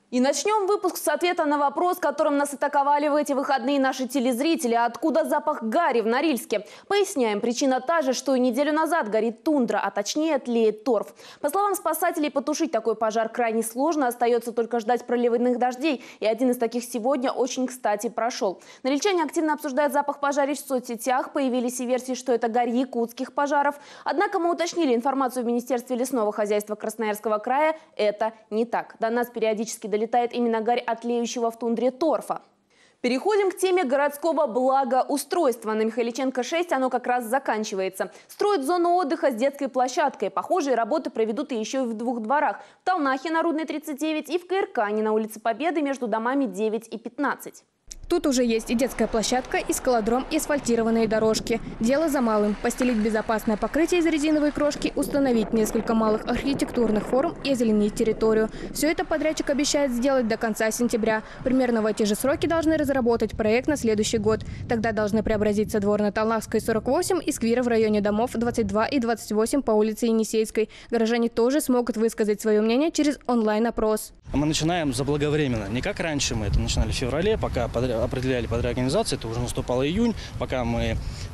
И начнем выпуск с ответа на вопрос, которым нас атаковали в эти выходные наши телезрители. Откуда запах гари в Норильске? Поясняем, причина та же, что и неделю назад горит тундра, а точнее тлеет торф. По словам спасателей, потушить такой пожар крайне сложно, остается только ждать проливных дождей. И один из таких сегодня очень кстати прошел. Норильчане активно обсуждают запах пожарищ в соцсетях. Появились и версии, что это гарь якутских пожаров. Однако мы уточнили информацию в Министерстве лесного хозяйства Красноярского края. Это не так. До нас периодически долетает именно гарь от тлеющего в тундре торфа. Переходим к теме городского благоустройства. На Михайличенко 6 оно как раз заканчивается. Строят зону отдыха с детской площадкой. Похожие работы проведут и еще и в двух дворах. В Талнахе на Рудной 39 и в Каиркане на улице Победы между домами 9 и 15. Тут уже есть и детская площадка, и скалодром, и асфальтированные дорожки. Дело за малым – постелить безопасное покрытие из резиновой крошки, установить несколько малых архитектурных форм и озеленить территорию. Все это подрядчик обещает сделать до конца сентября. Примерно в эти же сроки должны разработать проект на следующий год. Тогда должны преобразиться двор на Талнахской 48 и скверы в районе домов 22 и 28 по улице Енисейской. Горожане тоже смогут высказать свое мнение через онлайн-опрос. Мы начинаем заблаговременно. Не как раньше, мы это начинали в феврале, пока определяли подряд организации, это уже наступал июнь. Пока мы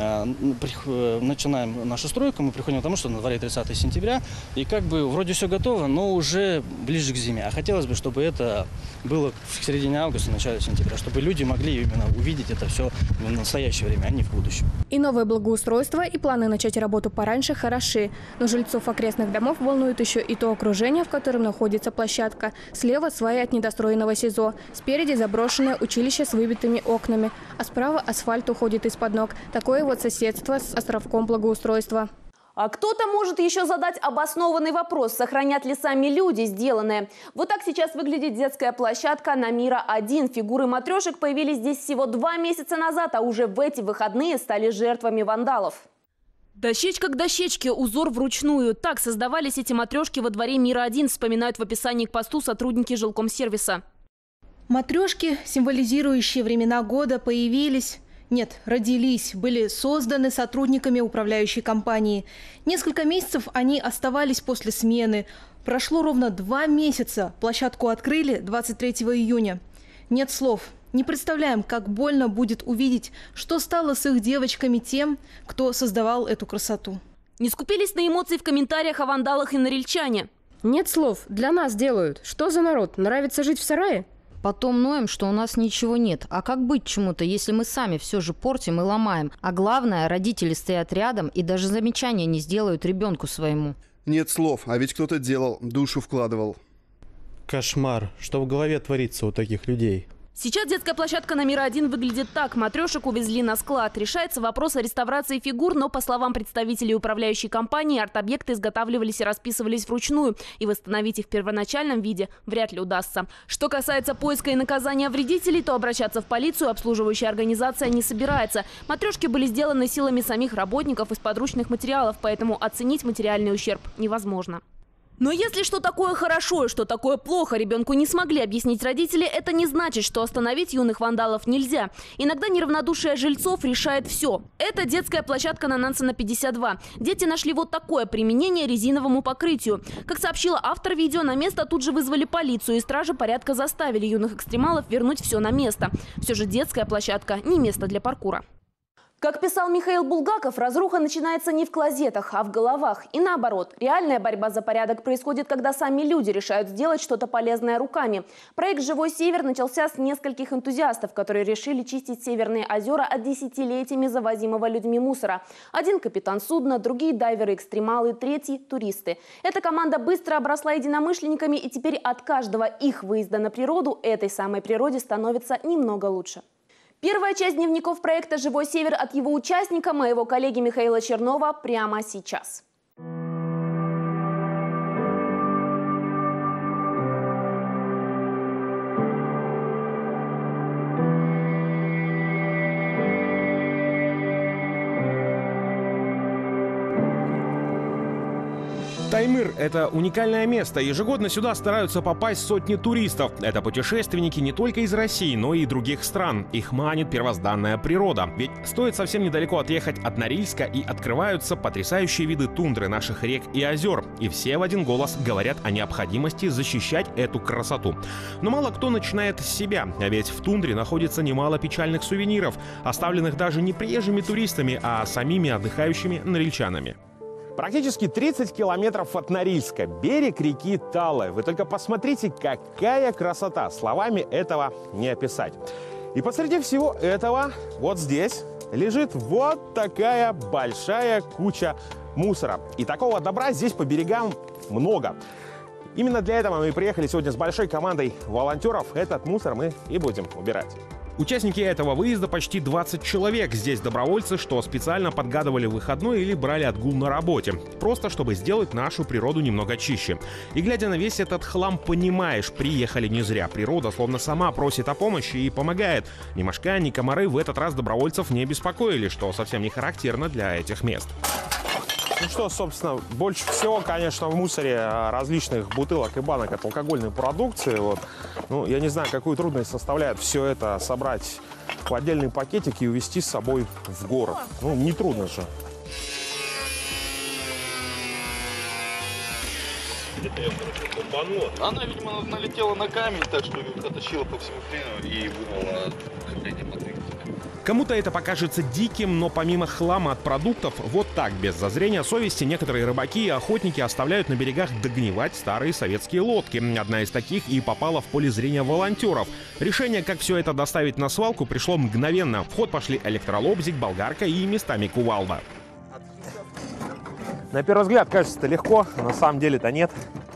начинаем нашу стройку, мы приходим к тому, что на дворе 30 сентября. И как бы вроде все готово, но уже ближе к зиме. А хотелось бы, чтобы это было в середине августа, начале сентября, чтобы люди могли именно увидеть это все в настоящее время, а не в будущем. И новое благоустройство, и планы начать работу пораньше хороши. Но жильцов окрестных домов волнует еще и то окружение, в котором находится площадка. Слева сваи от недостроенного СИЗО. Спереди заброшенное училище с выбитыми окнами. А справа асфальт уходит из-под ног. Такое вот соседство с островком благоустройства. А кто-то может еще задать обоснованный вопрос, сохранят ли сами люди сделанное. Вот так сейчас выглядит детская площадка на Мира-1. Фигуры матрешек появились здесь всего 2 месяца назад, а уже в эти выходные стали жертвами вандалов. Дощечка к дощечке, узор вручную. Так создавались эти матрешки во дворе Мира-1, вспоминают в описании к посту сотрудники жилкомсервиса. Матрешки, символизирующие времена года, родились, были созданы сотрудниками управляющей компании. Несколько месяцев они оставались после смены. Прошло ровно 2 месяца. Площадку открыли 23 июня. Нет слов. Не представляем, как больно будет увидеть, что стало с их девочками тем, кто создавал эту красоту. Не скупились на эмоции в комментариях о вандалах и норильчане. Нет слов. Для нас делают. Что за народ? Нравится жить в сарае? Потом ноем, что у нас ничего нет. А как быть чему-то, если мы сами все же портим и ломаем? А главное, родители стоят рядом и даже замечания не сделают ребенку своему. Нет слов, а ведь кто-то делал, душу вкладывал. Кошмар. Что в голове творится у таких людей? Сейчас детская площадка на Мира-1 выглядит так. Матрешек увезли на склад. Решается вопрос о реставрации фигур, но, по словам представителей управляющей компании, арт-объекты изготавливались и расписывались вручную. И восстановить их в первоначальном виде вряд ли удастся. Что касается поиска и наказания вредителей, то обращаться в полицию обслуживающая организация не собирается. Матрешки были сделаны силами самих работников из подручных материалов, поэтому оценить материальный ущерб невозможно. Но если что такое хорошо и что такое плохо ребенку не смогли объяснить родители, это не значит, что остановить юных вандалов нельзя. Иногда неравнодушие жильцов решает все. Это детская площадка на Нансена 52. Дети нашли вот такое применение резиновому покрытию. Как сообщила автор видео, на место тут же вызвали полицию, и стражи порядка заставили юных экстремалов вернуть все на место. Все же детская площадка не место для паркура. Как писал Михаил Булгаков, разруха начинается не в клозетах, а в головах. И наоборот, реальная борьба за порядок происходит, когда сами люди решают сделать что-то полезное руками. Проект «Живой Север» начался с нескольких энтузиастов, которые решили чистить северные озера от десятилетиями завозимого людьми мусора. Один капитан судна, другие дайверы-экстремалы, третий – туристы. Эта команда быстро обросла единомышленниками, и теперь от каждого их выезда на природу этой самой природе становится немного лучше. Первая часть дневников проекта «Живой Север» от его участника, моего коллеги Михаила Чернова, прямо сейчас. Таймыр – это уникальное место. Ежегодно сюда стараются попасть сотни туристов. Это путешественники не только из России, но и других стран. Их манит первозданная природа. Ведь стоит совсем недалеко отъехать от Норильска, и открываются потрясающие виды тундры наших рек и озер. И все в один голос говорят о необходимости защищать эту красоту. Но мало кто начинает с себя. А ведь в тундре находится немало печальных сувениров, оставленных даже не приезжими туристами, а самими отдыхающими норильчанами. Практически 30 километров от Норильска. Берег реки Талая. Вы только посмотрите, какая красота. Словами этого не описать. И посреди всего этого вот здесь лежит вот такая большая куча мусора. И такого добра здесь по берегам много. Именно для этого мы приехали сегодня с большой командой волонтеров. Этот мусор мы и будем убирать. Участники этого выезда почти 20 человек. Здесь добровольцы, что специально подгадывали выходной или брали отгул на работе. Просто чтобы сделать нашу природу немного чище. И глядя на весь этот хлам, понимаешь, приехали не зря. Природа словно сама просит о помощи и помогает. Ни мошка, ни комары в этот раз добровольцев не беспокоили, что совсем не характерно для этих мест. Ну что, собственно, больше всего, конечно, в мусоре различных бутылок и банок от алкогольной продукции. Вот. Ну, я не знаю, какую трудность составляет все это собрать в отдельный пакетик и увезти с собой в город. Ну, не трудно же. Где-то ее, бомбануло. Она, видимо, налетела на камень, так что оттащила по всему хрену и вырвала крепление под двигателем. Кому-то это покажется диким, но помимо хлама от продуктов, вот так, без зазрения совести, некоторые рыбаки и охотники оставляют на берегах догнивать старые советские лодки. Одна из таких и попала в поле зрения волонтеров. Решение, как все это доставить на свалку, пришло мгновенно. В ход пошли электролобзик, болгарка и местами кувалда. На первый взгляд кажется, это легко, а на самом деле-то нет.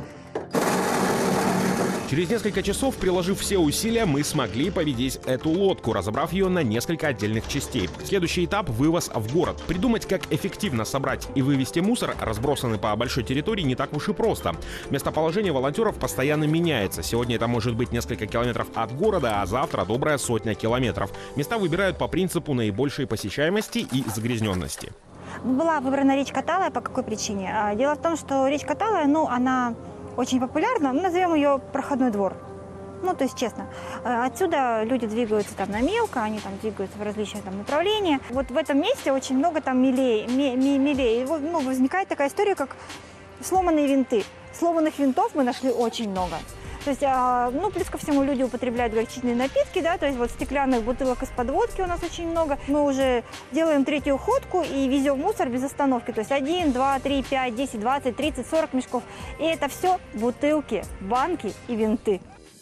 Через несколько часов, приложив все усилия, мы смогли победить эту лодку, разобрав ее на несколько отдельных частей. Следующий этап – вывоз в город. Придумать, как эффективно собрать и вывести мусор, разбросанный по большой территории, не так уж и просто. Местоположение волонтеров постоянно меняется. Сегодня это может быть несколько километров от города, а завтра добрая сотня километров. Места выбирают по принципу наибольшей посещаемости и загрязненности. Была выбрана речка Талая. По какой причине? Дело в том, что речка Талая, она очень популярна, назовем ее проходной двор. Ну, то есть, честно. Отсюда люди двигаются там на мелко, они там двигаются в различные там направления. Вот в этом месте очень много там мелей. И вот, возникает такая история, как сломанные винты. Сломанных винтов мы нашли очень много. То есть, плюс ко всему люди употребляют горчичные напитки, да, то есть вот стеклянных бутылок из-под водки у нас очень много. Мы уже делаем третью ходку и везем мусор без остановки. То есть 1, 2, 3, 5, 10, 20, 30, 40 мешков. И это все бутылки, банки и винты.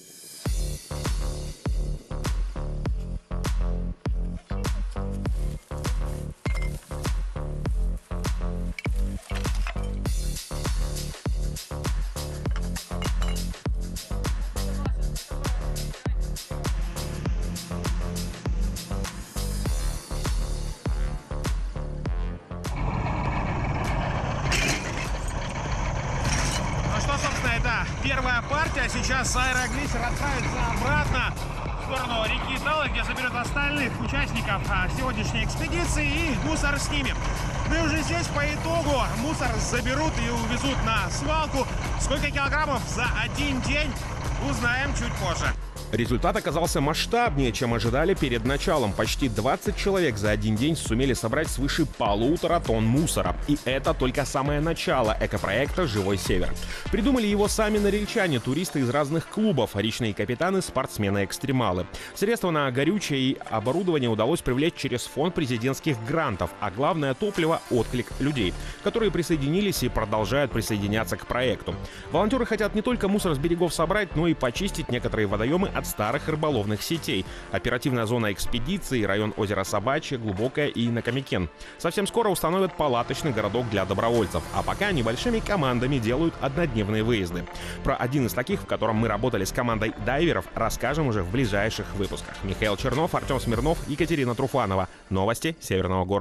Это первая партия. Сейчас аэроглиссер отправится обратно в сторону реки Талая, где заберет остальных участников сегодняшней экспедиции и мусор снимем. Мы уже здесь по итогу мусор заберут и увезут на свалку. Сколько килограммов за один день, узнаем чуть позже. Результат оказался масштабнее, чем ожидали перед началом. Почти 20 человек за один день сумели собрать свыше 1,5 тонн мусора. И это только самое начало экопроекта «Живой Север». Придумали его сами норильчане, туристы из разных клубов, речные капитаны, спортсмены-экстремалы. Средства на горючее и оборудование удалось привлечь через фонд президентских грантов, а главное топливо – отклик людей, которые присоединились и продолжают присоединяться к проекту. Волонтеры хотят не только мусор с берегов собрать, но и почистить некоторые водоемы от старых рыболовных сетей. Оперативная зона экспедиции, район озера Собачье, Глубокое и Накамикен. Совсем скоро установят палаточный городок для добровольцев, а пока небольшими командами делают однодневные выезды. Про один из таких, в котором мы работали с командой дайверов, расскажем уже в ближайших выпусках. Михаил Чернов, Артем Смирнов, Екатерина Труфанова. Новости Северного города.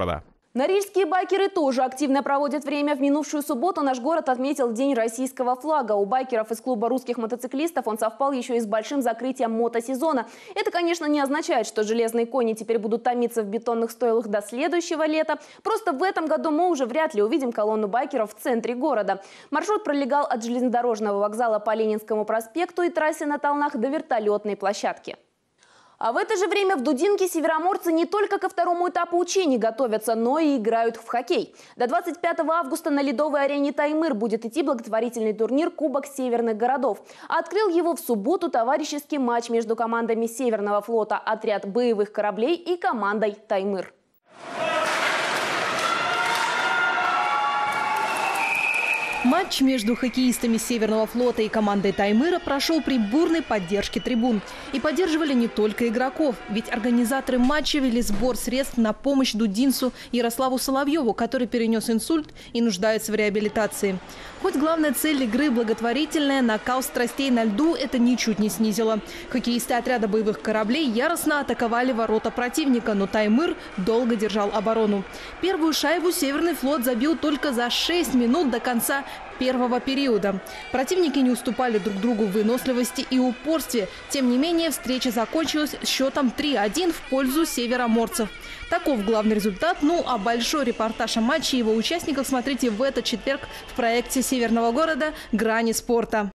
Норильские байкеры тоже активно проводят время. В минувшую субботу наш город отметил День российского флага. У байкеров из клуба русских мотоциклистов он совпал еще и с большим закрытием мотосезона. Это, конечно, не означает, что железные кони теперь будут томиться в бетонных стойлах до следующего лета. Просто в этом году мы уже вряд ли увидим колонну байкеров в центре города. Маршрут пролегал от железнодорожного вокзала по Ленинскому проспекту и трассе на Толнах до вертолетной площадки. А в это же время в Дудинке североморцы не только ко второму этапу учений готовятся, но и играют в хоккей. До 25 августа на ледовой арене «Таймыр» будет идти благотворительный турнир «Кубок северных городов». А открыл его в субботу товарищеский матч между командами Северного флота «Отряд боевых кораблей» и командой «Таймыр». Матч между хоккеистами Северного флота и командой «Таймыра» прошел при бурной поддержке трибун. И поддерживали не только игроков, ведь организаторы матча вели сбор средств на помощь дудинцу Ярославу Соловьеву, который перенес инсульт и нуждается в реабилитации. Хоть главная цель игры благотворительная, накал страстей на льду это ничуть не снизило. Хоккеисты отряда боевых кораблей яростно атаковали ворота противника, но «Таймыр» долго держал оборону. Первую шайбу Северный флот забил только за 6 минут до конца первого периода. Противники не уступали друг другу в выносливости и упорстве. Тем не менее, встреча закончилась счетом 3-1 в пользу североморцев. Таков главный результат. Ну а большой репортаж о матче и его участников смотрите в этот четверг в проекте Северного города «Грани спорта».